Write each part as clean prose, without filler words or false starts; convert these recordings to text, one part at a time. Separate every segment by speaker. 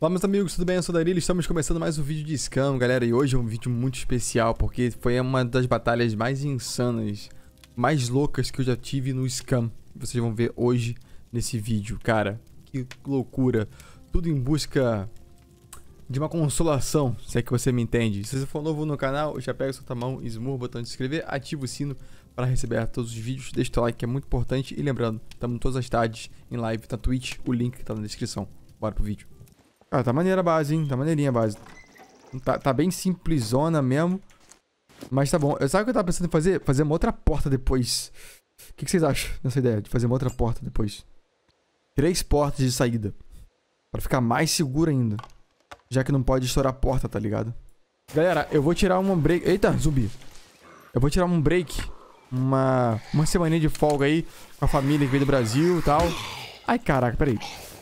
Speaker 1: Fala, meus amigos, tudo bem? Eu sou o Daríl, estamos começando mais um vídeo de Scam, galera. E hoje é um vídeo muito especial, porque foi uma das batalhas mais insanas, mais loucas que eu já tive no Scam. Vocês vão ver hoje nesse vídeo, cara. Que loucura. Tudo em busca de uma consolação, se é que você me entende. Se você for novo no canal, já pega sua mão, esmurra o botão de se inscrever, ativa o sino para receber todos os vídeos. Deixa o like, que é muito importante. E lembrando, estamos todas as tardes em live na Twitch, o link tá na descrição. Bora pro vídeo. Cara, tá maneira a base, hein? Tá maneirinha a base. Tá bem simplesona mesmo. Mas tá bom. Sabe o que eu tava pensando em fazer? Fazer uma outra porta depois. O que vocês acham dessa ideia de fazer uma outra porta depois? 3 portas de saída. Pra ficar mais seguro ainda. Já que não pode estourar a porta, tá ligado? Galera, eu vou tirar uma break... Eita, zumbi. Eu vou tirar um break. Uma semaninha de folga aí. Com a família que veio do Brasil e tal. Ai, caraca, peraí.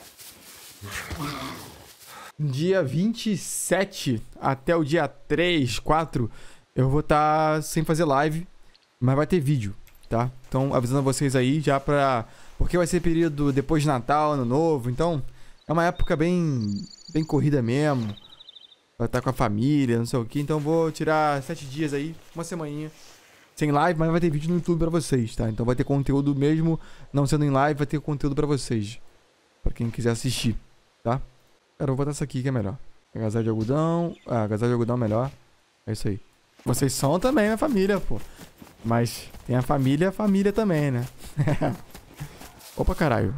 Speaker 1: Dia 27 até o dia 3, 4, eu vou estar sem fazer live, mas vai ter vídeo, tá? Então, avisando vocês aí já pra... Porque vai ser período depois de Natal, Ano Novo, então é uma época bem corrida mesmo. Vai estar com a família, não sei o que, então vou tirar 7 dias aí, uma semaninha sem live, mas vai ter vídeo no YouTube pra vocês, tá? Então vai ter conteúdo mesmo, não sendo em live, vai ter conteúdo pra vocês. Pra quem quiser assistir, tá? Cara, eu vou botar essa aqui que é melhor. Agasalho de algodão. Ah, agasalho de algodão é melhor. É isso aí. Vocês são também minha família, pô. Mas tem a família também, né? Opa, caralho.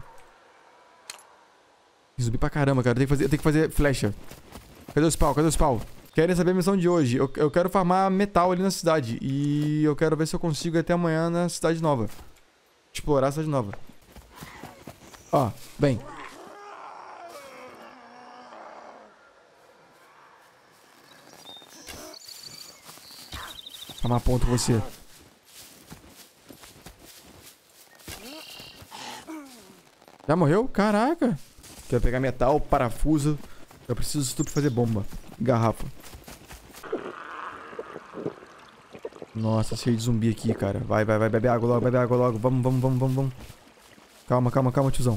Speaker 1: Zumbi pra caramba, cara. Eu tenho que fazer flecha. Cadê os pau? Cadê os pau? Querem saber a missão de hoje? Eu quero farmar metal ali na cidade. E eu quero ver se eu consigo até amanhã na cidade nova. Explorar a cidade nova. Ó, bem. Tomar ponto com você. Já morreu? Caraca. Quero pegar metal, parafuso. Eu preciso disso tudo pra fazer bomba. Garrafa. Nossa, cheio de zumbi aqui, cara. Vai, bebe água logo, bebe água logo. Vamos. Calma, tiozão.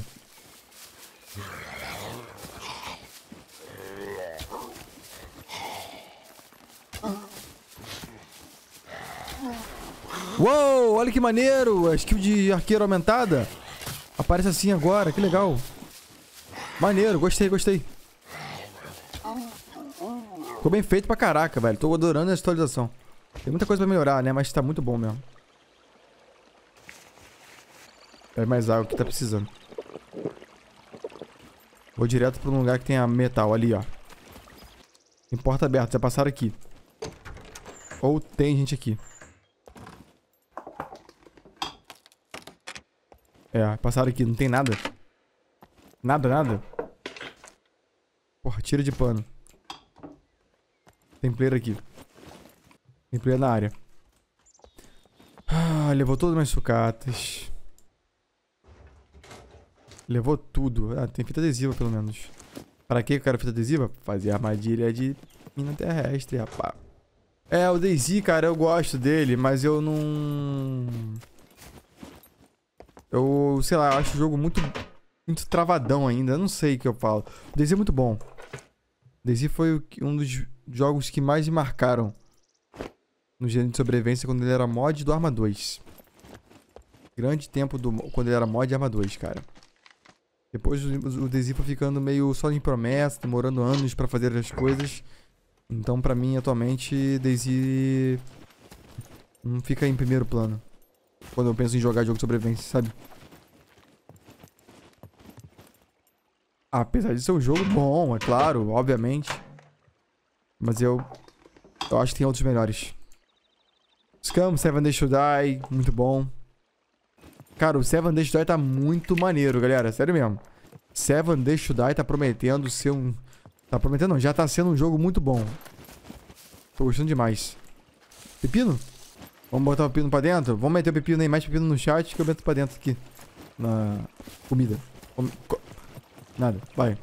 Speaker 1: Uou, olha que maneiro. A skill de arqueiro aumentada. Aparece assim agora, que legal. Maneiro, gostei. Ficou bem feito pra caraca, velho. Tô adorando a atualização. Tem muita coisa pra melhorar, né? Mas tá muito bom mesmo. É mais água que tá precisando. Vou direto pra um lugar que tenha metal ali, ó. Tem porta aberta, já passaram aqui. Ou tem gente aqui. É, passaram aqui, não tem nada. Nada. Porra, tira de pano. Tem player aqui. Tem player na área. Ah, levou todas as sucatas. Levou tudo. Ah, tem fita adesiva pelo menos. Para que eu quero fita adesiva? Fazer armadilha de mina terrestre, rapaz. É, o DayZ, cara, eu gosto dele, mas eu não... Eu, sei lá, eu acho o jogo muito travadão ainda. Eu não sei o que eu falo. O DayZ é muito bom. O DayZ foi um dos jogos que mais me marcaram no gênero de sobrevivência quando ele era mod do Arma 2. Grande tempo quando ele era mod de Arma 2, cara. Depois o DayZ foi ficando meio só em promessa, demorando anos pra fazer as coisas. Então, pra mim, atualmente, DayZ não fica em primeiro plano quando eu penso em jogar jogo de sobrevivência, sabe? Apesar de ser um jogo bom, é claro, obviamente. Mas eu acho que tem outros melhores. Scam, Seven Days to Die, muito bom. Cara, o Seven Days to Die tá muito maneiro, galera. Sério mesmo. Seven Days to Die tá prometendo ser um... Tá prometendo não, já tá sendo um jogo muito bom. Tô gostando demais. Pepino? Vamos botar o pepino pra dentro? Vamos meter o pepino aí, mais pepino no chat que eu meto pra dentro aqui. Na comida. Nada, vai.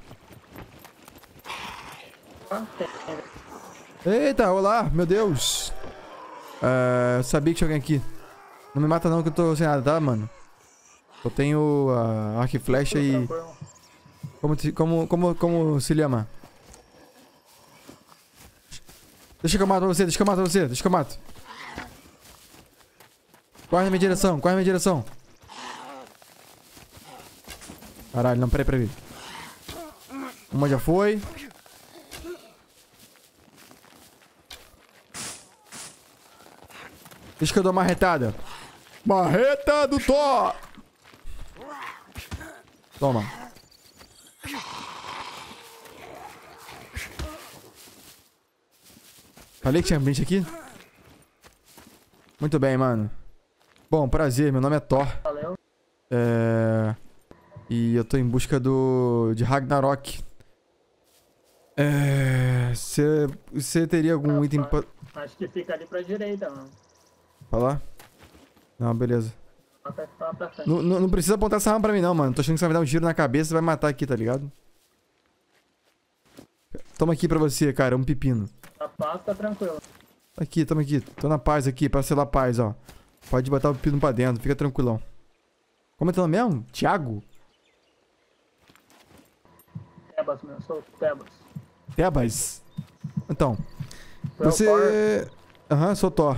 Speaker 1: Eita, olá, meu Deus. Eu sabia que tinha alguém aqui. Não me mata não que eu tô sem nada, tá, mano? Eu tenho arco e flecha e... Como se chama? Deixa que eu mato você, deixa que eu mato você, deixa que eu mato. Corre na minha direção, corre na minha direção. Caralho, não, peraí. Uma já foi. Deixa que eu dou uma marretada. Marreta do Thor! Toma. Falei que tinha ambiente aqui? Muito bem, mano. Bom, prazer, meu nome é Thor.
Speaker 2: Valeu.
Speaker 1: E eu tô em busca de Ragnarok. Você teria algum item pra
Speaker 2: Acho que fica ali pra direita, mano.
Speaker 1: falar? Não, beleza.
Speaker 2: Vai ficar pra frente.
Speaker 1: Não precisa apontar essa arma pra mim não, mano. Tô achando que você vai me dar um tiro na cabeça e vai matar aqui, tá ligado? Toma aqui pra você, cara, um pepino.
Speaker 2: A paz tá tranquila.
Speaker 1: Aqui, toma aqui. Tô na paz aqui, pra selar a paz, ó. Pode botar o pepino pra dentro, fica tranquilão. Como é teu nome mesmo? Thiago?
Speaker 2: Tebas, meu. Sou Tebas.
Speaker 1: Tebas? Então,
Speaker 2: Tu é o Thor?
Speaker 1: você... Aham, sou Thor.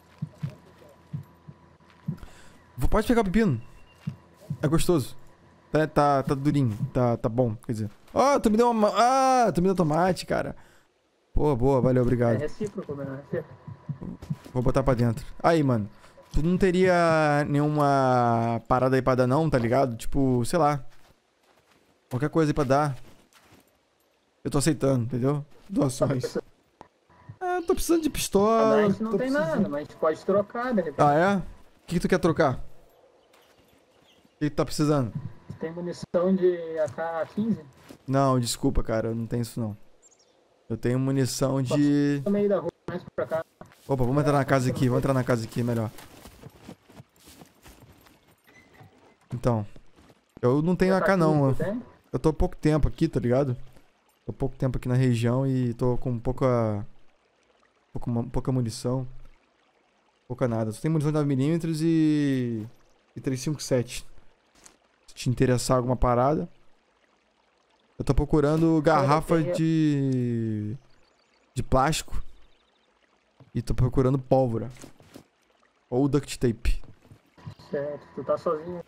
Speaker 1: Pode pegar o pepino. É gostoso. Tá durinho. Tá bom, quer dizer. Ah, tu me deu uma... Ah, tu me deu tomate, cara. Pô, boa, valeu,
Speaker 2: É
Speaker 1: obrigado.
Speaker 2: recíproco, né?
Speaker 1: Vou botar pra dentro. Aí, mano. Tu não teria nenhuma parada aí pra dar não, tá ligado? Tipo, sei lá. Qualquer coisa aí pra dar. Eu tô aceitando, entendeu? Doações. Eu tô precisando de
Speaker 2: A
Speaker 1: pistola.
Speaker 2: gente não
Speaker 1: tô
Speaker 2: tem
Speaker 1: precisando-
Speaker 2: nada, mas a gente pode trocar, de repente.
Speaker 1: Ah, é? O que tu quer trocar? O que tu tá precisando?
Speaker 2: Tem munição de AK-15
Speaker 1: Não, desculpa, cara. Eu não tenho isso, não. Eu tenho munição de...
Speaker 2: no meio da rua, mais pra cá.
Speaker 1: Opa, vamos entrar na casa aqui. Vamos entrar na casa aqui, melhor. Então. Eu não tenho AK, não.
Speaker 2: Tem?
Speaker 1: Eu tô há pouco tempo aqui, tá ligado? Tô há pouco tempo aqui na região e tô com pouca munição. Pouca nada. Só tem munição de 9mm e 357. Se te interessar alguma parada. Eu tô procurando garrafa de plástico. E tô procurando pólvora. Ou duct tape.
Speaker 2: Certo, tu tá sozinho.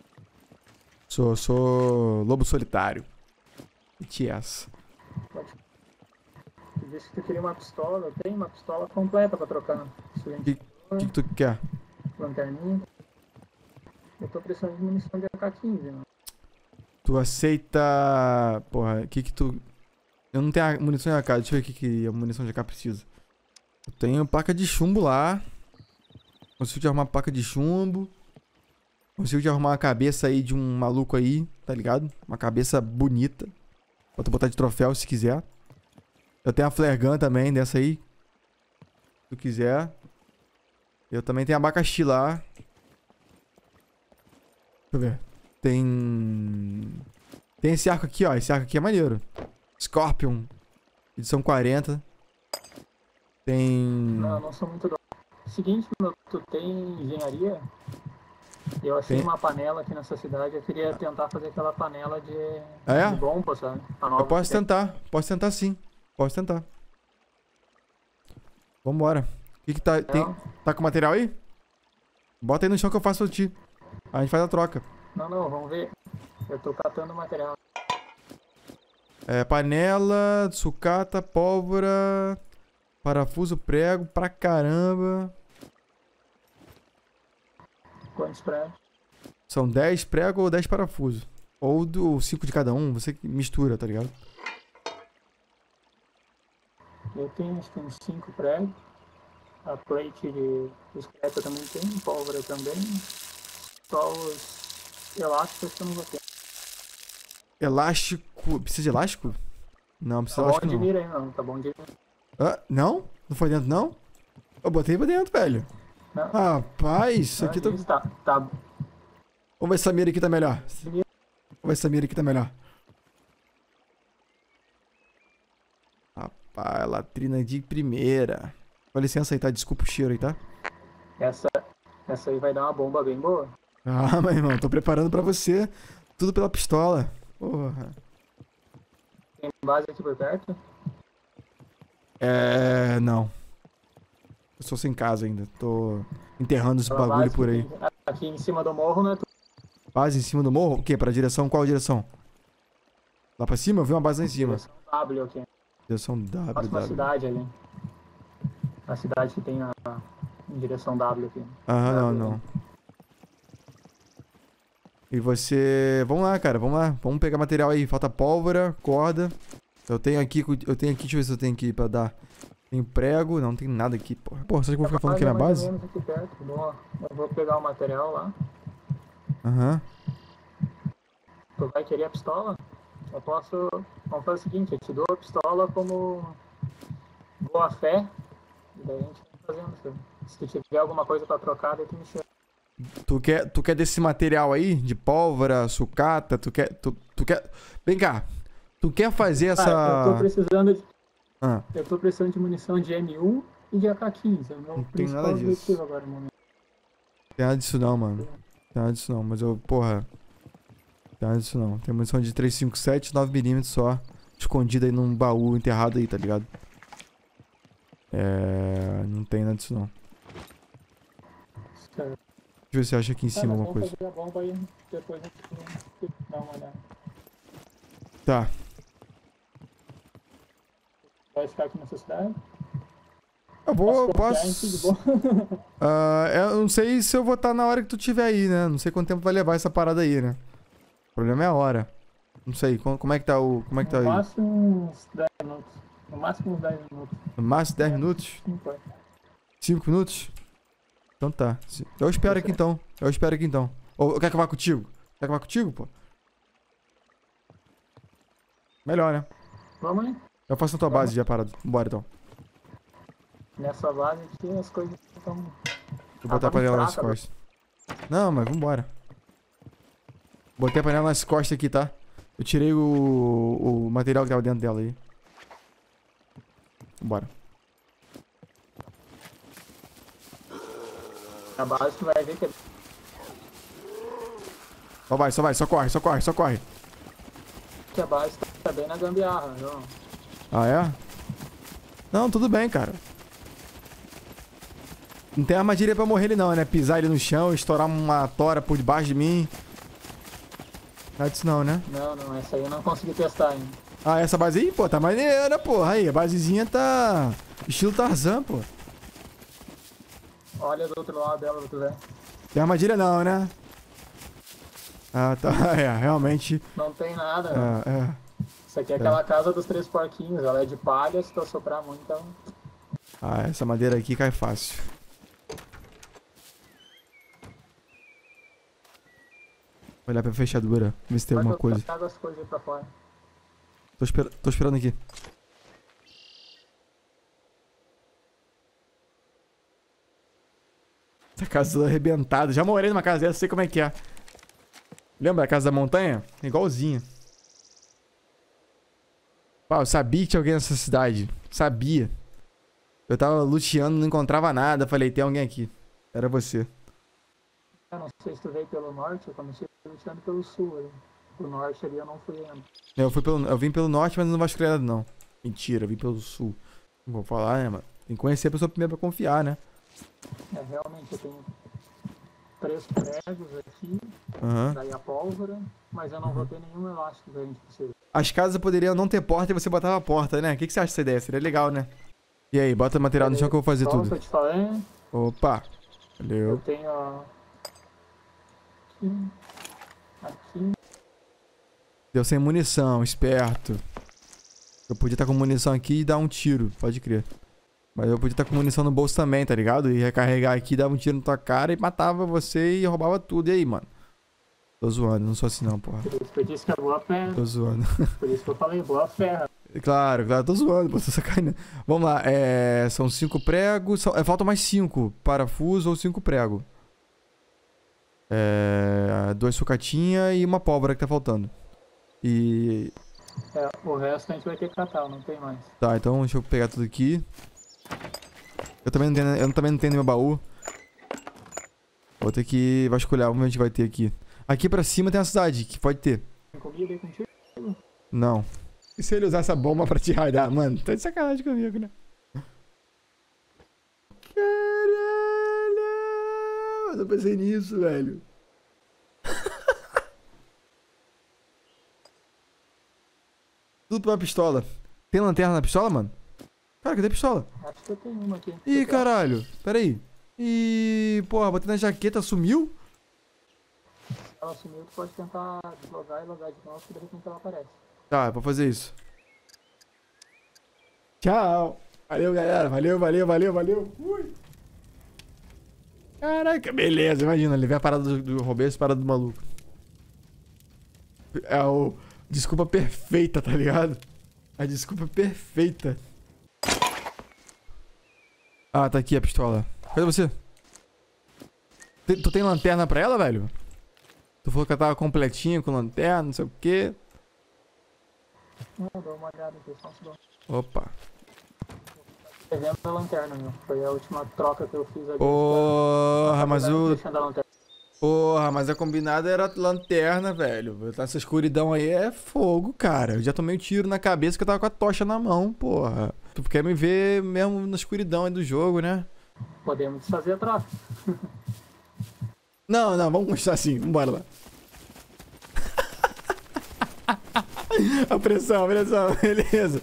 Speaker 1: Sou lobo solitário. E essa.
Speaker 2: Pode. Tu disse que tu queria uma pistola. Eu tenho uma pistola completa pra trocar.
Speaker 1: O que tu quer?
Speaker 2: Lanterninha. Eu tô precisando de munição de AK-15, mano.
Speaker 1: Tu aceita... Porra, o que tu... Eu não tenho a munição de AK. Deixa eu ver o que a munição de AK precisa. Eu tenho placa de chumbo lá. Consigo te arrumar placa de chumbo. Consigo te arrumar uma cabeça aí de um maluco aí, tá ligado? Uma cabeça bonita. Pra tu botar de troféu se quiser. Eu tenho a flare gun também, dessa aí. Se tu quiser. Eu também tenho abacaxi lá. Deixa eu ver. Tem esse arco aqui, ó. Esse arco aqui é maneiro. Scorpion. Edição 40. Tem...
Speaker 2: Não sou muito do... Seguinte, meu, tu tem engenharia? Eu achei
Speaker 1: Tem.
Speaker 2: uma panela aqui nessa cidade. Eu queria tentar fazer aquela panela de
Speaker 1: É?
Speaker 2: bomba, sabe? A nova
Speaker 1: Eu posso
Speaker 2: que tem.
Speaker 1: tentar. Posso tentar sim. Posso tentar. Vambora. O que tá... Tá com material aí? Bota aí no chão que eu faço pra ti. A gente faz a troca.
Speaker 2: Não, vamos ver. Eu tô catando material.
Speaker 1: Panela, sucata, pólvora, parafuso, prego, pra caramba.
Speaker 2: Quantos prédios?
Speaker 1: São 10 prego ou 10 parafusos. Ou 5 de cada um, você mistura, tá ligado?
Speaker 2: Eu tenho, acho que uns 5 prédios. A plate de esqueleto também tem, pólvora também. Só os elásticos que eu não vou ter.
Speaker 1: Elástico. Precisa de elástico? Não, precisa
Speaker 2: Tá
Speaker 1: de
Speaker 2: bom
Speaker 1: elástico
Speaker 2: de
Speaker 1: não.
Speaker 2: mira aí, não. Tá bom de mira.
Speaker 1: Ah, não? Não foi dentro não? Eu botei pra dentro, velho.
Speaker 2: Não,
Speaker 1: Rapaz, isso aqui tá...
Speaker 2: isso tá
Speaker 1: Vamos ver se essa mira aqui tá melhor.
Speaker 2: de mira.
Speaker 1: Vamos ver se essa mira aqui tá melhor. Rapaz, latrina de primeira. Com licença aí, tá? Desculpa o cheiro aí, tá?
Speaker 2: Essa aí vai dar uma bomba bem boa.
Speaker 1: Ah, meu irmão, tô preparando pra você. Tudo pela pistola. Porra.
Speaker 2: Tem base aqui por perto.
Speaker 1: Não. Eu sou sem casa ainda. Tô enterrando esse
Speaker 2: Aquela
Speaker 1: bagulho
Speaker 2: base
Speaker 1: por
Speaker 2: que
Speaker 1: aí.
Speaker 2: tem aqui em cima do morro, né?
Speaker 1: Base em cima do morro? O quê? Pra direção? Qual direção? Lá pra cima? Eu vi uma base lá em cima.
Speaker 2: Direção W aqui.
Speaker 1: Direção W,
Speaker 2: Próxima
Speaker 1: W.
Speaker 2: cidade ali. A cidade que tem a em direção W aqui.
Speaker 1: Aham, não,
Speaker 2: W,
Speaker 1: não. E você... Vamos lá, cara. Vamos lá. Vamos pegar material aí. Falta pólvora, corda. Eu tenho aqui... Deixa eu ver se eu tenho aqui pra dar. Tem prego. Não tem nada aqui, porra. Porra, você acha que eu vou ficar falando aqui na base?
Speaker 2: Aqui perto. Eu vou pegar o material lá.
Speaker 1: Aham.
Speaker 2: Tu vai querer a pistola? Eu posso... Vamos fazer o seguinte, eu te dou a pistola como boa fé. E daí a gente vai fazendo. Se tu tiver alguma coisa pra trocar, daí tu me chama.
Speaker 1: Tu quer desse material aí? De pólvora, sucata? Tu quer... Vem cá. Tu quer fazer essa...
Speaker 2: Eu tô precisando de...
Speaker 1: Ah,
Speaker 2: Eu tô precisando de munição de M1 e de AK-15. É o meu
Speaker 1: Não tem
Speaker 2: principal
Speaker 1: nada disso.
Speaker 2: objetivo agora no momento.
Speaker 1: tem nada disso não, mano. Tem nada disso não. Mas eu, porra... Tem nada disso não. Tem munição de 357, 9mm só. Escondida aí num baú enterrado aí, tá ligado? Não tem nada disso não.
Speaker 2: Certo.
Speaker 1: Deixa eu ver se acha aqui em cima alguma
Speaker 2: Vamos
Speaker 1: coisa.
Speaker 2: fazer a bomba aí, depois a gente dá uma olhada.
Speaker 1: Tá.
Speaker 2: Vai ficar aqui nessa cidade?
Speaker 1: Eu vou,
Speaker 2: Confiar em ti de
Speaker 1: posso...
Speaker 2: boa.
Speaker 1: Eu não sei se eu vou estar na hora que tu tiver aí, né? Não sei quanto tempo vai levar essa parada aí, né? O problema é a hora. Não sei, como é que tá o... Como é que tá
Speaker 2: No
Speaker 1: aí?
Speaker 2: máximo uns 10 minutos. No máximo uns 10 minutos.
Speaker 1: No máximo 10 minutos?
Speaker 2: Não foi.
Speaker 1: 5 minutos? Então tá. Eu espero aqui então. Eu espero aqui então. Ou quer que eu vá contigo? Quer que eu vá contigo, pô? Melhor, né?
Speaker 2: Vamos aí.
Speaker 1: Eu faço na tua base já parado. Vambora então.
Speaker 2: Nessa base aqui as coisas estão...
Speaker 1: Vou botar a panela nas
Speaker 2: fraca,
Speaker 1: costas. Não, mas vambora. Botei a panela nas costas aqui, tá? Eu tirei o material que tava dentro dela aí. Vambora.
Speaker 2: A base tu vai ver que é...
Speaker 1: Só corre.
Speaker 2: que a base tá bem na gambiarra, não?
Speaker 1: Ah, é? Não, tudo bem, cara. Não tem armadilha pra morrer ele não, né? Pisar ele no chão, estourar uma tora por debaixo de mim. Nada disso não, né?
Speaker 2: Não, essa aí eu não consegui testar ainda.
Speaker 1: Ah, essa base aí, pô, tá maneira, porra. Aí, a basezinha tá... Estilo Tarzan, pô.
Speaker 2: Olha do outro lado dela, tu vê.
Speaker 1: Tem armadilha não, né? Ah, tá. Realmente...
Speaker 2: Não tem nada, né? Isso aqui é aquela casa dos 3 porquinhos, ela é de palha, se tu soprar muito, então...
Speaker 1: Ah, essa madeira aqui cai fácil. Vou olhar pra fechadura, ver se tem alguma coisa.
Speaker 2: Traga as coisas aí pra fora.
Speaker 1: Tô esperando aqui. Essa casa toda arrebentada. Já morei numa casa dessa, sei como é que é. Lembra a casa da montanha? Igualzinha. Pá, eu sabia que tinha alguém nessa cidade. Sabia. Eu tava luteando, não encontrava nada. Falei, tem alguém aqui. Era você.
Speaker 2: Eu não sei se tu veio pelo norte, eu comecei luteando pelo sul ali. O norte ali eu não fui ainda.
Speaker 1: Eu vim pelo norte, mas não vasculhei nada, não. Mentira, eu vim pelo sul. Não vou falar, né, mano? Tem que conhecer a pessoa primeiro pra confiar, né?
Speaker 2: Realmente eu tenho 3 pregos aqui, daí a pólvora, mas eu não vou ter nenhum elástico que a gente precisa.
Speaker 1: As casas poderiam não ter porta e você botava a porta, né? O que você acha dessa ideia? Seria legal, né? E aí, bota material no chão que eu vou fazer tudo.
Speaker 2: Eu te falei.
Speaker 1: Opa!
Speaker 2: Eu
Speaker 1: Valeu.
Speaker 2: tenho ó, aqui.
Speaker 1: Deu sem munição, esperto. Eu podia estar com munição aqui e dar um tiro, pode crer. Mas eu podia estar com munição no bolso também, tá ligado? E recarregar aqui, dava um tiro na tua cara e matava você e roubava tudo. E aí, mano? Tô zoando, não sou assim não, porra.
Speaker 2: Por isso que eu disse que é boa fé.
Speaker 1: Tô zoando.
Speaker 2: Por isso que eu falei boa fé.
Speaker 1: Claro, tô zoando, pô, tô sacaneando. Vamos lá, são 5 pregos. Faltam mais 5 parafusos ou 5 pregos. 2 sucatinhas e uma pólvora que tá faltando. E...
Speaker 2: o resto a gente vai ter que catar, não tem mais.
Speaker 1: Tá, então deixa eu pegar tudo aqui. Eu também não tenho no meu baú. Vou ter que vasculhar, vamos ver onde vai ter aqui. Aqui pra cima tem uma cidade, que pode ter.
Speaker 2: Tem comida aí contigo?
Speaker 1: Não. E se ele usar essa bomba pra te raidar? Mano, tá de sacanagem comigo, né? Caralho! Eu não pensei nisso, velho. Tudo pra uma pistola. Tem lanterna na pistola, mano? Cara, cadê a pistola?
Speaker 2: Acho que eu tenho uma aqui.
Speaker 1: Ih, caralho. Pera aí. Ih, porra, botei na jaqueta, sumiu?
Speaker 2: Se ela sumiu, tu pode tentar deslogar e logar de novo, que de repente ela aparece.
Speaker 1: Tá, é pra fazer isso. Tchau. Valeu, galera. Valeu, valeu, valeu, valeu. Ui. Caraca, beleza. Imagina, levei a parada do Roberto e a parada do maluco. É o... Desculpa perfeita, tá ligado? A desculpa perfeita. Ah, tá aqui a pistola. Cadê você? Tu tem lanterna pra ela, velho? Tu falou que ela tava completinha com lanterna, não sei o quê.
Speaker 2: Não, dou uma olhada aqui, só um segundo.
Speaker 1: Opa.
Speaker 2: Devendo a lanterna, meu. Foi a última troca que eu fiz ali.
Speaker 1: Porra, mas o...
Speaker 2: Deixando a lanterna.
Speaker 1: Porra, mas a combinada era lanterna, velho. Essa escuridão aí é fogo, cara. Eu já tomei um tiro na cabeça que eu tava com a tocha na mão, porra. Tu quer me ver mesmo na escuridão aí do jogo, né?
Speaker 2: Podemos fazer a troca.
Speaker 1: Não, não, vamos começar assim. Vambora lá. A pressão, beleza.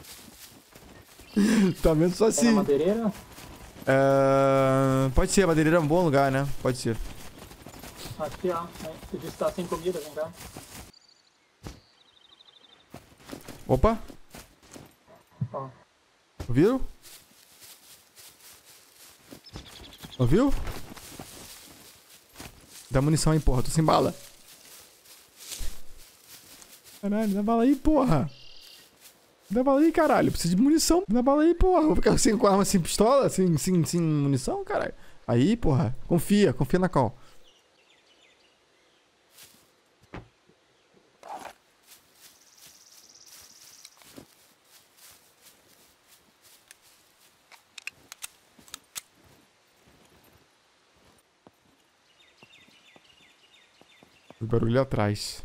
Speaker 1: Tá vendo só
Speaker 2: É
Speaker 1: assim.
Speaker 2: na madeireira?
Speaker 1: Pode ser, a madeireira é um bom lugar, né? Pode ser.
Speaker 2: Acho que há. Tu disse que tá sem comida, vem cá.
Speaker 1: Opa,
Speaker 2: Ó.
Speaker 1: ouviram? Ouviu? Dá munição aí, porra. Tô sem bala. Caralho, dá bala aí, porra. Dá bala aí, caralho. Preciso de munição. Dá bala aí, porra. Vou ficar sem com arma, sem pistola, sem munição, caralho. Aí, porra. Confia na call. O barulho atrás.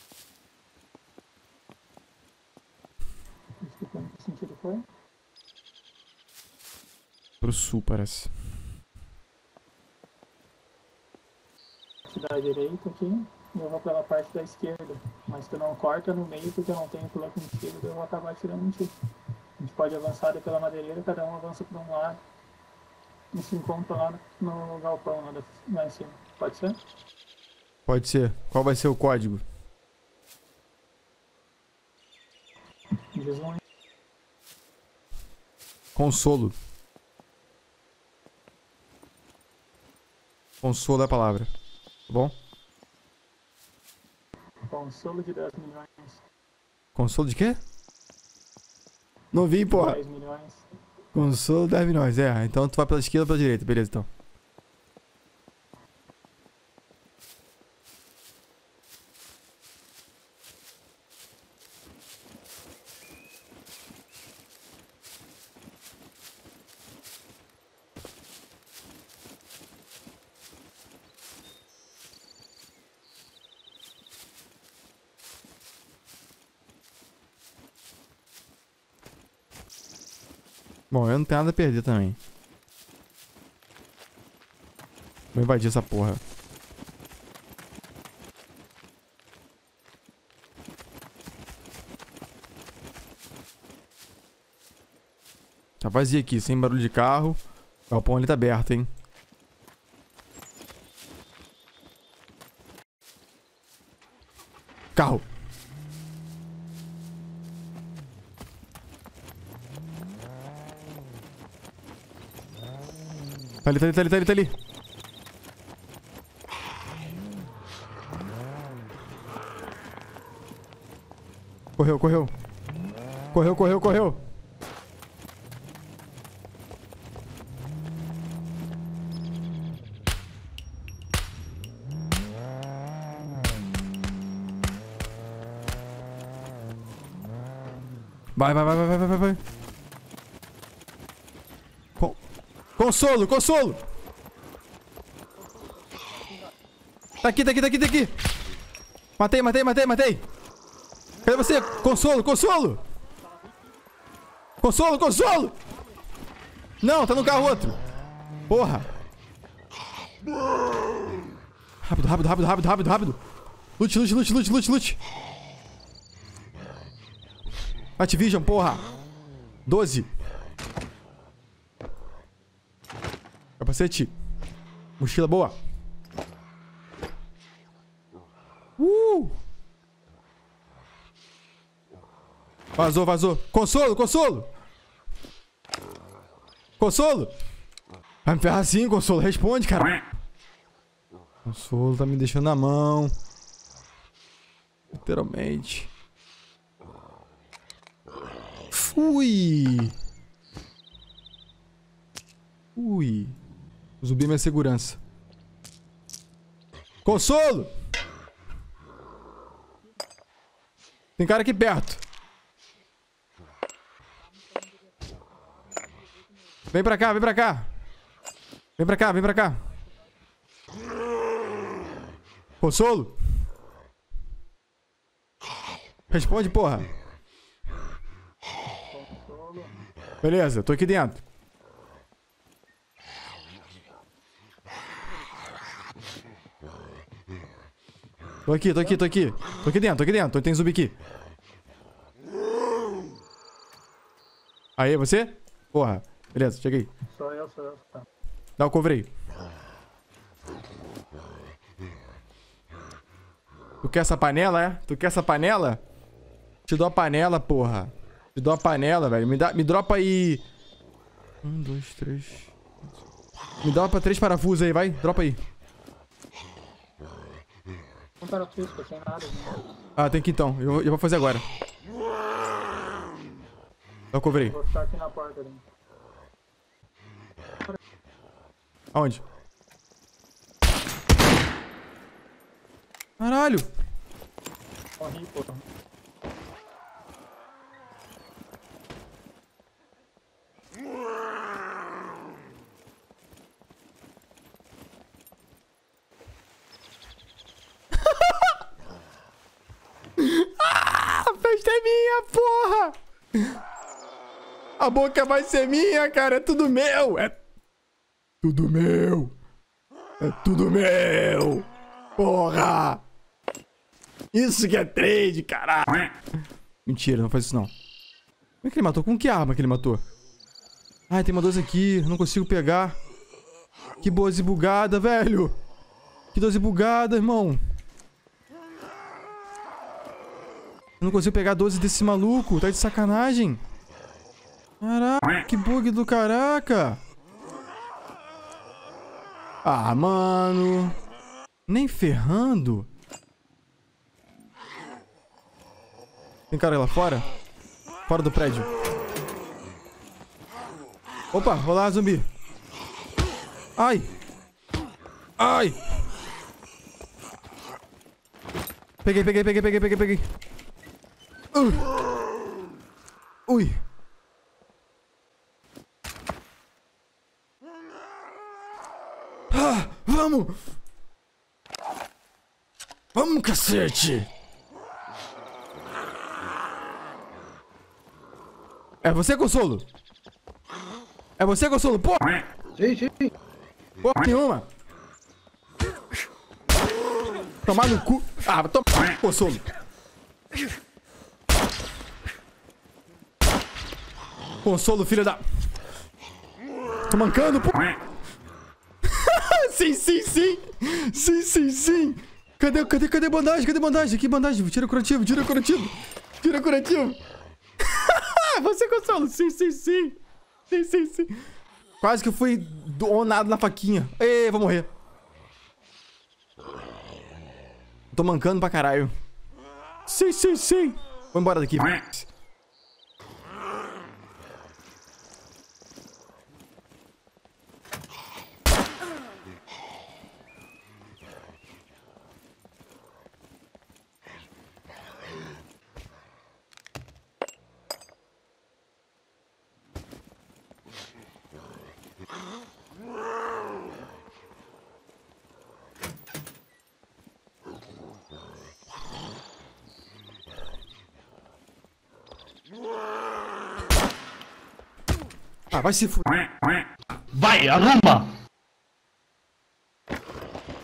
Speaker 2: Que sentido foi?
Speaker 1: Pro sul, parece.
Speaker 2: Parte da direita aqui, e eu vou pela parte da esquerda. Mas tu não corta no meio porque eu não tenho pula contigo, eu vou acabar atirando em ti. A gente pode avançar pela madeireira, cada um avança por um lado. E se encontra lá no galpão, lá em cima. Pode ser?
Speaker 1: Pode ser. Qual vai ser o código?
Speaker 2: Diz um aí.
Speaker 1: Consolo. Consolo é a palavra. Tá bom?
Speaker 2: Consolo de 10 milhões.
Speaker 1: Consolo de quê? Não vi, porra.
Speaker 2: 10 milhões.
Speaker 1: Consolo 10 milhões, é. Então tu vai pela esquerda ou pela direita. Beleza, então. Bom, eu não tenho nada a perder também. Vou invadir essa porra. Tá vazio aqui, sem barulho de carro. O galpão ali tá aberto, hein? Carro! Tá ali. Correu. Vai. Consolo! Tá aqui. Matei. Cadê você? Consolo! Não, tá no carro outro. Porra! Rápido, rápido, rápido, rápido, rápido, rápido. Lute, lute, lute, lute, lute, lute. Activision, porra. 12. Capacete. Mochila boa. Vazou, vazou. Consolo, consolo. Consolo. Vai me ferrar assim, consolo. Responde, cara. Consolo tá me deixando na mão. Literalmente. Fui. Ui. Zumbi é minha segurança. Consolo! Tem cara aqui perto. Vem pra cá, vem pra cá. Vem pra cá, vem pra cá. Consolo? Responde, porra. Beleza, tô aqui dentro. Tô aqui, tô aqui, tô aqui. Tô aqui dentro, tô aqui dentro. Tem zumbi aqui. Aí, você? Porra. Beleza, cheguei.
Speaker 2: Sou eu, sou eu. Tá.
Speaker 1: Dá o cover aí. Tu quer essa panela, é? Tu quer essa panela? Te dou a panela, porra. Te dou a panela, velho. Me dropa aí. 1, 2, 3. Me dropa 3 parafusos aí, vai. Dropa aí.
Speaker 2: Um parafuso, sem nada. Né?
Speaker 1: Ah, tem que ir então. Eu vou fazer agora. Dá o cover aí.
Speaker 2: Vou ficar aqui na porta ali.
Speaker 1: Aonde? Caralho!
Speaker 2: Morri, porra.
Speaker 1: A festa é minha, porra! A boca vai ser minha, cara. É tudo meu. É tudo meu. É tudo meu. Porra! Isso que é trade, caralho. Mentira, não faz isso não. Como é que ele matou? Com que arma que ele matou? Ai, tem uma 12 aqui. Não consigo pegar. Que 12 bugada, velho. Que 12 bugada, irmão. Eu não consigo pegar 12 desse maluco. Tá de sacanagem. Caraca, que bug do caraca. Ah, mano. Nem ferrando. Tem cara lá fora? Fora do prédio. Opa, olá, zumbi. Ai. Ai. Peguei. Ui. Ah, vamos. Vamos, cacete. É você, Consolo? É você, Consolo? Pô!
Speaker 2: Sim.
Speaker 1: Porra nenhuma! Tomar no cu! Ah, toma, Consolo! Consolo, filho da... Tô mancando, pô! Sim! Cadê bandagem? Cadê bandagem? Que bandagem? Tira curativo! Você, Consolo! Sim! Quase que eu fui donado na faquinha. Ei, vou morrer. Tô mancando pra caralho. Sim. Vou embora daqui. Ah, vai se fuder.
Speaker 3: Vai, arruma!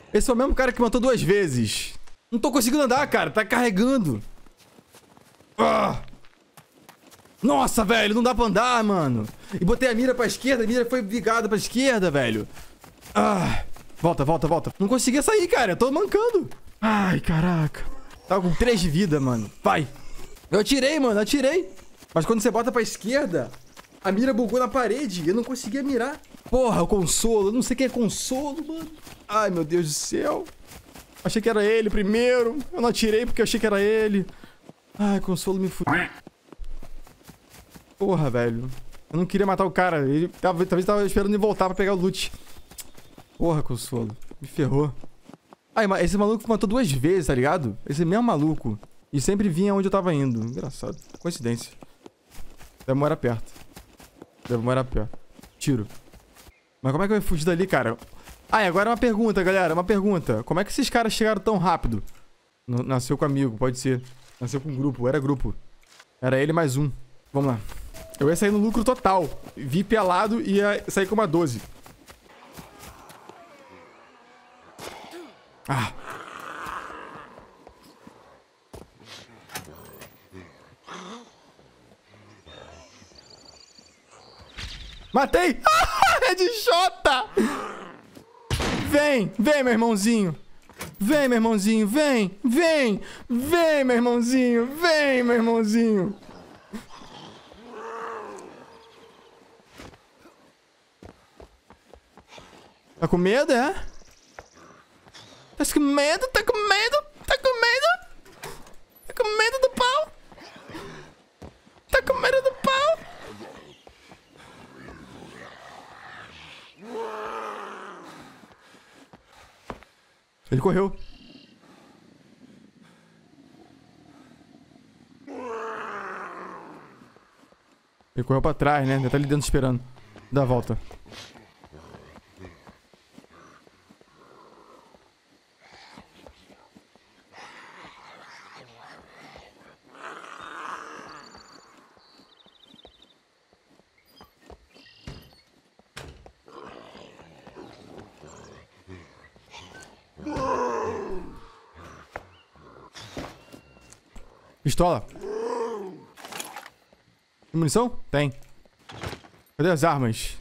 Speaker 1: Esse é o mesmo cara que matou 2 vezes. Não tô conseguindo andar, cara. Tá carregando. Ah! Nossa, velho. Não dá pra andar, mano. E botei a mira pra esquerda. A mira foi ligada pra esquerda, velho. Ah! Volta, volta, volta. Não conseguia sair, cara. Eu tô mancando. Ai, caraca. Tava com 3 de vida, mano. Vai. Eu atirei, mano. Eu atirei. Mas quando você bota pra esquerda, a mira bugou na parede. Eu não conseguia mirar. Porra, o consolo. Eu não sei quem é consolo, mano. Ai, meu Deus do céu. Achei que era ele primeiro. Eu não atirei porque eu achei que era ele. Ai, consolo me fudeu. Porra, velho. Eu não queria matar o cara. Ele talvez tava esperando ele voltar pra pegar o loot. Porra, consolo. Me ferrou. Ai, mas esse maluco matou 2 vezes, tá ligado? Esse mesmo maluco. E sempre vinha onde eu tava indo. Engraçado. Coincidência. Deve morar perto. Deve morar perto. Tiro. Mas como é que eu ia fugir dali, cara? Ah, e agora é uma pergunta, galera. Uma pergunta. Como é que esses caras chegaram tão rápido? Nasceu com amigo, pode ser. Nasceu com grupo. Era grupo. Era ele mais um. Vamos lá. Eu ia sair no lucro total. Vi pelado e ia sair com uma 12. Ah. Matei! É de Jota! Vem, vem, meu irmãozinho. Vem, meu irmãozinho, vem, vem. Vem, meu irmãozinho, vem, meu irmãozinho. Tá com medo, é? Tá com medo? Tá com medo? Tá com medo? Tá com medo do pau? Tá com medo do pau? Ele correu. Ele correu pra trás, né? Ele tá ali dentro esperando. Dá a volta. Pistola. Tem munição? Tem. Cadê as armas?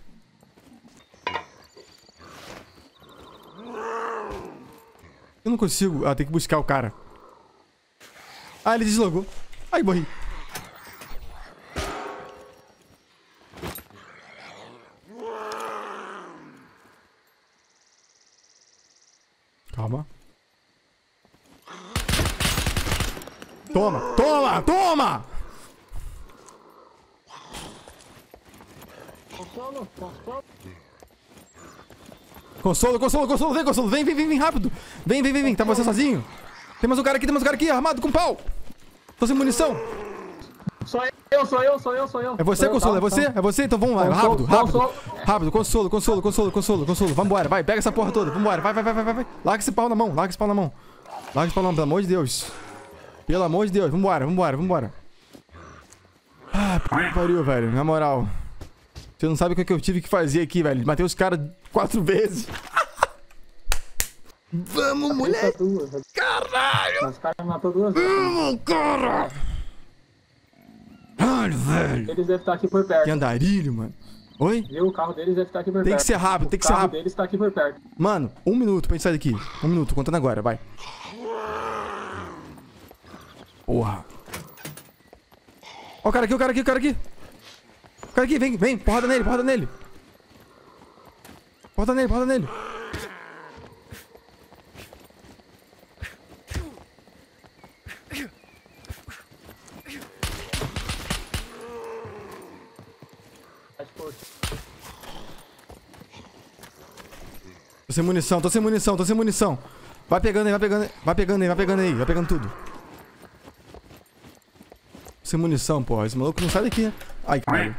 Speaker 1: Eu não consigo. Ah, tem que buscar o cara. Ah, ele deslogou. Ai, morri. Calma. Toma, toma, toma!
Speaker 2: Consolo, consolo.
Speaker 1: Consolo, consolo, consolo, vem, consolo, vem, vem, vem, vem, rápido. Vem, vem, vem, vem, tá você sozinho? Tem mais um cara aqui, armado com pau. Tô sem munição.
Speaker 2: Sou eu.
Speaker 1: É você, consolo, é você? É você? Então vamos lá, rápido, rápido. Rápido, consolo, consolo, consolo, consolo, consolo. Vambora, vai, pega essa porra toda, vambora, vai, vai, vai, vai, vai. Larga esse pau na mão, larga esse pau na mão. Larga esse pau na mão, pelo amor de Deus. Pelo amor de Deus, vambora, vambora, vambora. Ah, que pariu, velho, na moral. Você não sabe o que eu tive que fazer aqui, velho. Matei os caras 4 vezes. Vamos, mulher. Caralho.
Speaker 2: Os caras matou 2 vezes.
Speaker 1: Vamos, cara. Caralho, velho.
Speaker 2: Eles devem estar aqui por perto.
Speaker 1: Que andarilho, mano. Oi?
Speaker 2: Viu? O carro deles deve estar aqui por perto.
Speaker 1: Tem que ser rápido, tem que ser rápido.
Speaker 2: O carro deles está aqui por perto.
Speaker 1: Mano, 1 minuto pra gente sair daqui. 1 minuto, contando agora, vai. Porra. Ó o cara aqui, o cara aqui, o cara aqui. O cara aqui, vem, vem. Porrada nele, porrada nele. Porrada nele, porrada nele. Tô sem munição, tô sem munição, tô sem munição. Vai pegando aí, vai pegando aí, vai pegando aí, vai pegando aí, vai pegando tudo. Sem munição, porra. Esse maluco não sai daqui, né? Ai, caralho.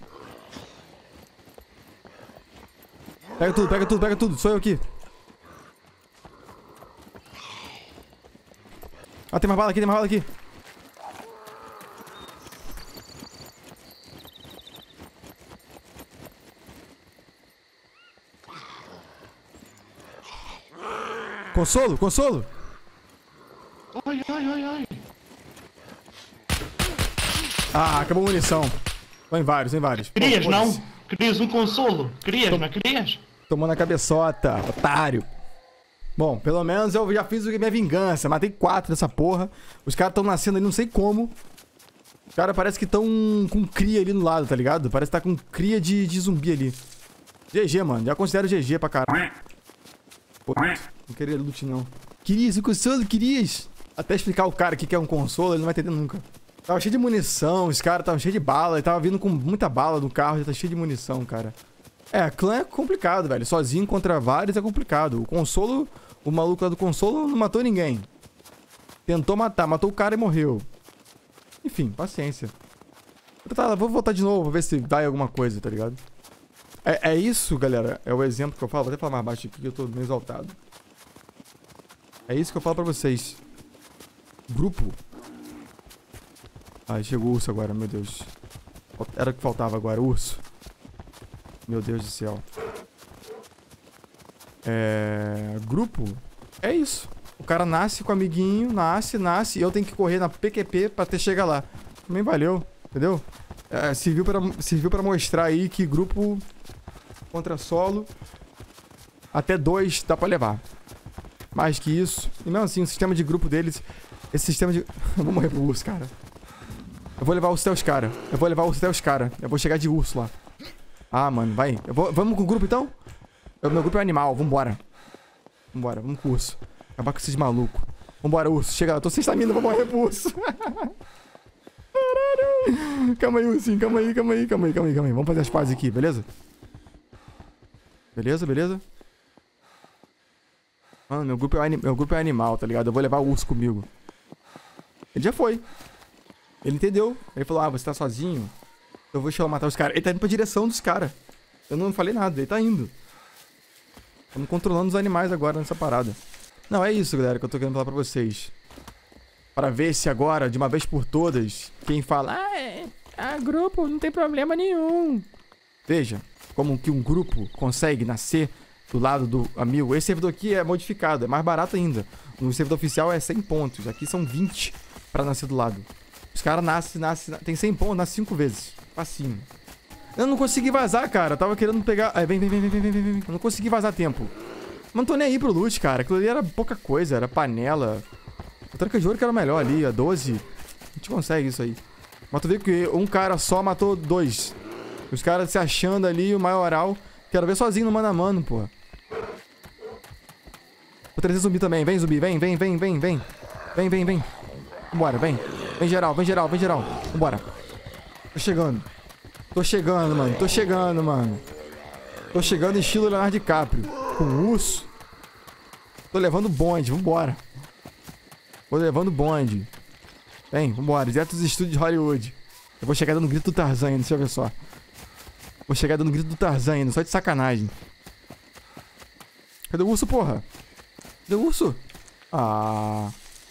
Speaker 1: Pega tudo, pega tudo, pega tudo. Sou eu aqui. Ah, tem mais bala aqui, tem mais bala aqui. Consolo, consolo.
Speaker 3: Ai, ai, ai, ai.
Speaker 1: Ah, acabou a munição. Vem vários, vem vários.
Speaker 3: Querias,
Speaker 1: Pô,
Speaker 3: não? Querias um consolo? Querias, não querias?
Speaker 1: Tomou na cabeçota, otário. Bom, pelo menos eu já fiz minha vingança. Matei 4 dessa porra. Os caras estão nascendo ali, não sei como. Os caras parece que estão com cria ali no lado, tá ligado? Parece que tá com cria de zumbi ali. GG, mano. Já considero GG pra caralho. Pô, não queria loot, não. Querias, o consolo, querias. Até explicar o cara o que é um consolo, ele não vai entender nunca. Tava cheio de munição, os caras estavam cheios de bala. Ele tava vindo com muita bala no carro, já tá cheio de munição, cara. É, clã é complicado, velho. Sozinho contra vários é complicado. O consolo, o maluco lá do consolo não matou ninguém. Tentou matar, matou o cara e morreu. Enfim, paciência. Vou voltar de novo, vou ver se vai alguma coisa, tá ligado? É isso, galera. É o exemplo que eu falo. Vou até falar mais baixo aqui que eu tô meio exaltado. É isso que eu falo pra vocês. Grupo. Ai, chegou o urso agora, meu Deus. Era o que faltava agora, urso. Meu Deus do céu. Grupo. É isso. O cara nasce com o amiguinho, nasce, e eu tenho que correr na PQP pra até chegar lá. Também valeu, entendeu? Serviu pra mostrar aí que grupo contra solo, até 2 dá pra levar. Mais que isso. E mesmo assim, o sistema de grupo deles, esse sistema de... Eu vou morrer pro urso, cara. Eu vou levar o urso até os caras. Eu vou chegar de urso lá. Ah, mano, vai. Vamos com o grupo, então? Meu grupo é animal, vambora. Vamos com o urso. Acabar com esses malucos. Vambora, urso. Chega lá, eu tô sem estamina, vou morrer pro urso. Caralho. Calma aí, ursinho, calma aí. Vamos fazer as pazes aqui, beleza? Beleza? Mano, meu grupo é animal, tá ligado? Eu vou levar o urso comigo. Ele já foi. Ele entendeu. Ele falou, você tá sozinho? Eu vou deixar eu matar os caras. Ele tá indo pra direção dos caras. Eu não falei nada, ele tá indo. Estamos controlando os animais agora nessa parada. Não, é isso, galera, que eu tô querendo falar pra vocês. Para ver se agora, de uma vez por todas, quem fala... grupo, não tem problema nenhum. Veja, como que um grupo consegue nascer do lado do amigo. Esse servidor aqui é modificado, é mais barato ainda. No servidor oficial é 100 pontos. Aqui são 20 pra nascer do lado. Os caras nascem, tem 100 pontos, nasce 5 vezes. Facinho. Eu não consegui vazar, cara. Eu tava querendo pegar... Vem. Eu não consegui vazar a tempo. Mas não tô nem aí pro loot, cara. Aquilo ali era pouca coisa, era panela. O tranca de ouro que era melhor ali, a 12. A gente consegue isso aí. Mas tu vê que um cara só matou 2. Os caras se achando ali, o maioral. Quero ver sozinho no mano a mano, porra. Vou trazer zumbi também. Vem, zumbi. Vem. Vambora, vem. Vem geral. Vambora. Tô chegando, mano. Tô chegando estilo Leonardo DiCaprio. Com urso. Tô levando bonde, vambora. Vou levando bonde. Vem, vambora. Direto dos estúdios de Hollywood. Eu vou chegar dando grito do Tarzan ainda, deixa eu ver só. Vou chegar dando grito do Tarzan ainda, só de sacanagem. Cadê o urso, porra? Cadê o urso? Ah.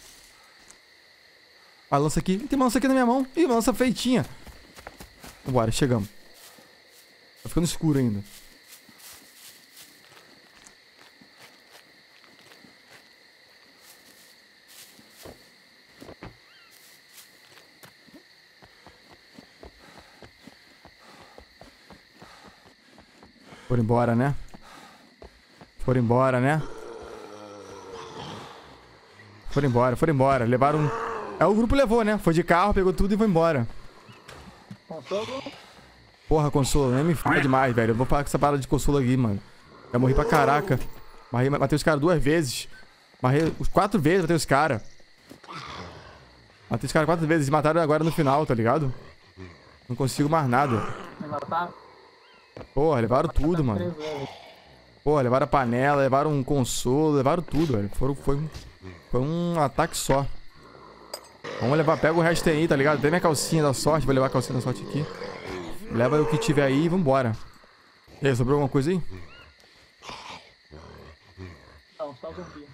Speaker 1: A lança aqui. Tem uma lança aqui na minha mão. Ih, uma lança feitinha. Vambora, chegamos. Tá ficando escuro ainda. Foram embora, né? Foram embora. Levaram... o grupo levou, né? Foi de carro, pegou tudo e foi embora.
Speaker 2: Consolo?
Speaker 1: Porra, consolo. Nem me fala demais, velho. Eu vou falar com essa parada de consolo aqui, mano. Eu morri pra caraca. Matei os caras 2 vezes. Matei 4 vezes, matei os caras. Matei os caras 4 vezes. E mataram agora no final, tá ligado? Não consigo mais nada.
Speaker 2: Me mataram?
Speaker 1: Porra, levaram tudo, mano. Porra, levaram a panela, levaram um consolo, levaram tudo, velho. Foi um ataque só. Vamos levar, pega o resto aí, tá ligado? Tem minha calcinha da sorte, vou levar a calcinha da sorte aqui. Leva o que tiver aí e vambora. E aí, sobrou alguma coisa aí?
Speaker 2: Não, só zumbi.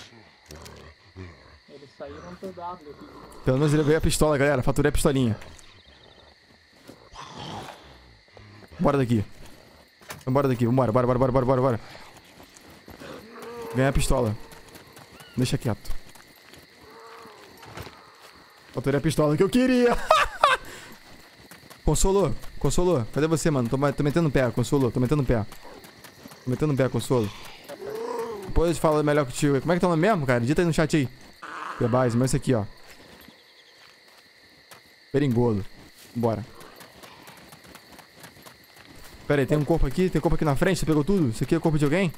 Speaker 2: Eles saíram pro W aqui.
Speaker 1: Pelo menos ele veio a pistola, galera. Faturei a pistolinha. Bora daqui. Vambora. Ganhar a pistola. Deixa quieto. Faltou a pistola que eu queria. Consolo, Consolo. Cadê você, mano? Tô metendo o pé, Consolo. Tô metendo o pé. Tô metendo o pé, Consolo. Depois eu falo melhor contigo. Como é que tá o nome mesmo, cara? Digita aí no chat aí. Bebais, mas esse aqui, ó. Beringolo. Bora. Pera aí, tem um corpo aqui? Tem corpo aqui na frente? Você pegou tudo? Isso aqui é o corpo de alguém?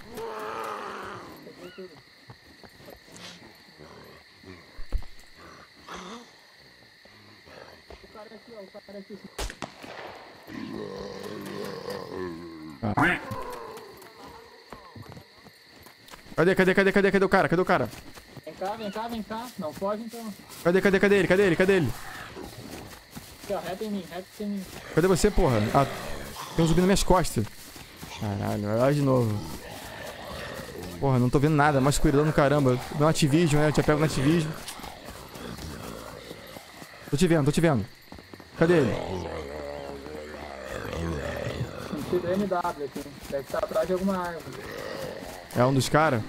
Speaker 1: Cadê o cara? Cadê o cara?
Speaker 2: Vem cá. Não foge então.
Speaker 1: Cadê ele? Cadê ele?
Speaker 2: Aqui, ó, reta em mim.
Speaker 1: Cadê você, porra? Ah, tem um zumbi nas minhas costas. Caralho, vai lá de novo. Porra, não tô vendo nada, mais escuridão no caramba. Dá um Activision, né? Eu te pego no Activision. Tô te vendo. Cadê ele?
Speaker 2: Sentido MW aqui. Deve estar atrás de alguma árvore.
Speaker 1: É um dos caras?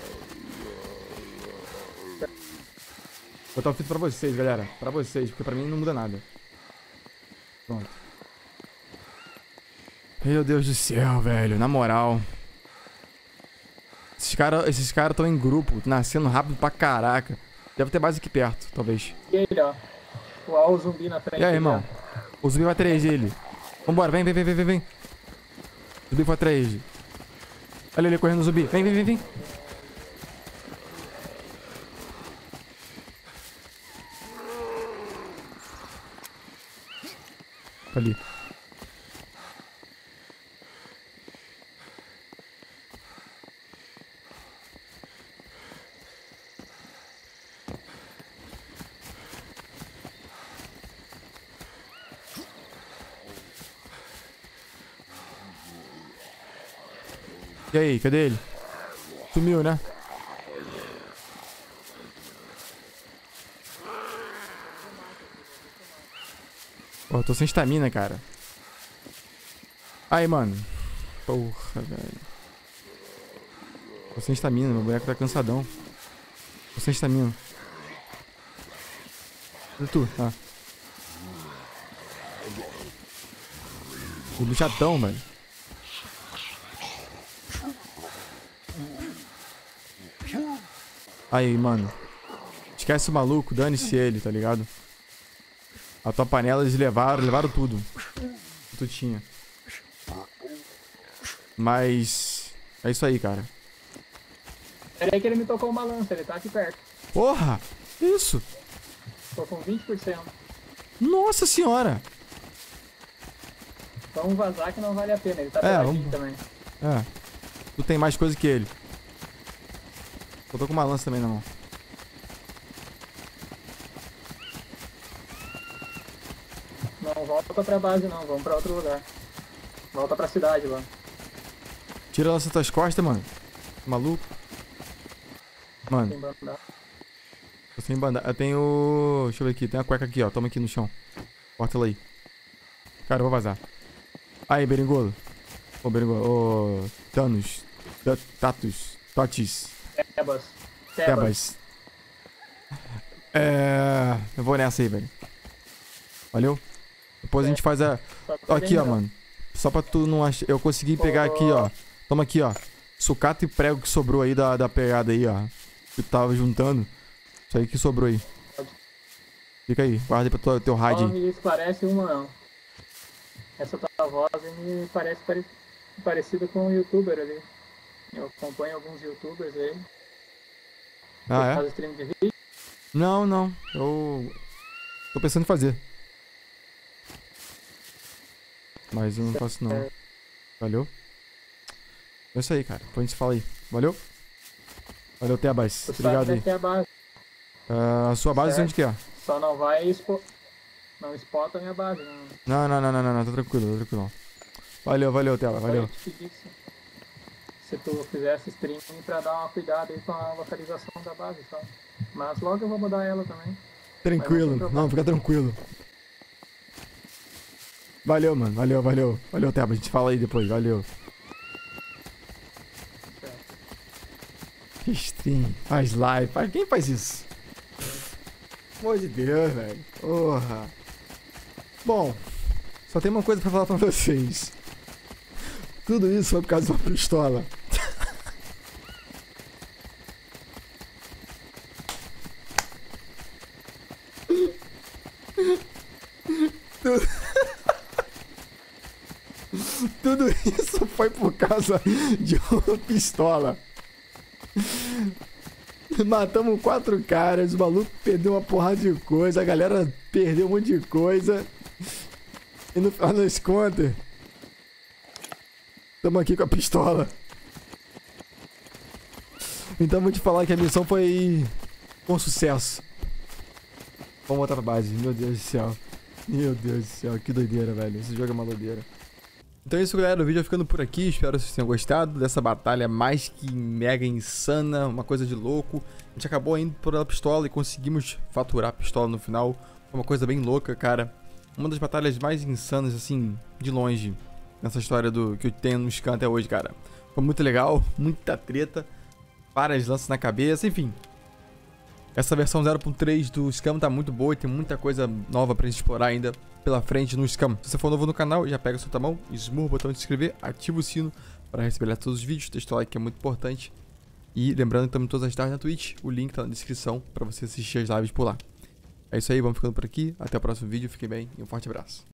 Speaker 1: Vou botar o fito pra vocês, galera. Pra vocês, porque pra mim não muda nada. Pronto. Meu Deus do céu, velho. Na moral. Esses caras tão em grupo, nascendo rápido pra caraca. Deve ter base aqui perto, talvez.
Speaker 2: E ele, ó. Olha o zumbi na frente.
Speaker 1: E aí, irmão? O zumbi vai atrás dele. Vambora, vem. O zumbi foi atrás dele. Olha ele correndo, o zumbi. Vem. Ali. E aí, cadê ele? Sumiu, né? Pô, tô sem estamina, cara. Aí, mano. Porra, velho. Tô sem estamina, meu boneco tá cansadão. Tô sem estamina. Cadê tu? Ah. Tudo chatão, velho. Aí, mano. Esquece o maluco, dane-se ele, tá ligado? A tua panela eles levaram tudo. Que tu tinha. Mas... é isso aí, cara.
Speaker 2: Pera aí que ele me tocou uma lança, ele tá aqui perto.
Speaker 1: Porra! Isso!
Speaker 2: Tô com 20%.
Speaker 1: Nossa senhora!
Speaker 2: Vamos vazar que não vale a pena, ele tá
Speaker 1: vamos...
Speaker 2: também.
Speaker 1: É. Tu tem mais coisa que ele. Eu tô com uma lança também na mão.
Speaker 2: Não volta pra base não, vamos pra outro lugar. Volta pra cidade lá.
Speaker 1: Tira a lança das tuas costas, mano. Maluco. Mano.
Speaker 2: Tem bandagem.
Speaker 1: Tô sem bandagem. Eu tenho... deixa eu ver aqui. Tem uma cueca aqui, ó. Toma aqui no chão. Corta ela aí. Cara, eu vou vazar. Aí, Beringolo. Ô, Beringolo. Ô, Thanos. Tatus. Totis. Tebas. Eu vou nessa aí, velho. Valeu? Depois a gente faz a... aqui, ó, mano. Só pra tu não achar... eu consegui pegar aqui, ó. Toma aqui, ó. Sucata e prego que sobrou aí da pegada aí, ó. Que tu tava juntando. Isso aí que sobrou aí. Fica aí. Guarda aí pra teu raid aí.
Speaker 2: Me parece uma, não. Essa tua voz me parece parecida com um youtuber ali. Eu acompanho alguns youtubers aí.
Speaker 1: Ah, é?
Speaker 2: Faz stream de vídeo.
Speaker 1: Não. Eu... tô pensando em fazer. Mas eu não faço não. Valeu? É isso aí, cara. Depois a gente se fala aí. Valeu? Valeu, Tebas. Obrigado aí. A sua base onde que é?
Speaker 2: Só não vai não spota a minha base.
Speaker 1: Não. Tá tranquilo. Valeu, Tebas. Valeu.
Speaker 2: Se tu fizesse stream pra dar uma cuidada aí com a localização da base, só. Mas logo eu vou mudar ela também.
Speaker 1: Tranquilo. Não, fica tranquilo. Valeu, mano. Valeu, Tebas. A gente fala aí depois. Valeu. stream, faz live, quem faz isso? Pelo amor de Deus, velho. Porra. Bom, só tem uma coisa pra falar pra vocês. Tudo isso foi por causa de uma pistola. Tudo isso foi por causa de uma pistola. Matamos 4 caras, o maluco perdeu uma porrada de coisa, a galera perdeu um monte de coisa. E no final das contas, estamos aqui com a pistola. Então vou te falar que a missão foi um sucesso. Vamos voltar pra base, meu Deus do céu. Meu Deus do céu, que doideira, velho. Esse jogo é uma doideira. Então é isso, galera, o vídeo vai ficando por aqui, espero que vocês tenham gostado dessa batalha mais que mega insana, uma coisa de louco. A gente acabou indo pela pistola e conseguimos faturar a pistola no final, foi uma coisa bem louca, cara. Uma das batalhas mais insanas, assim, de longe, nessa história que eu tenho no Scum até hoje, cara. Foi muito legal, muita treta, várias lanças na cabeça, enfim. Essa versão 0.3 do Scum tá muito boa e tem muita coisa nova pra gente explorar ainda pela frente no Scum. Se você for novo no canal, já pega sua mão, esmurra o botão de se inscrever, ativa o sino para receber todos os vídeos, deixa o like que é muito importante. E lembrando que estamos todas as tardes na Twitch, o link tá na descrição para você assistir as lives por lá. É isso aí, vamos ficando por aqui, até o próximo vídeo, fiquem bem e um forte abraço.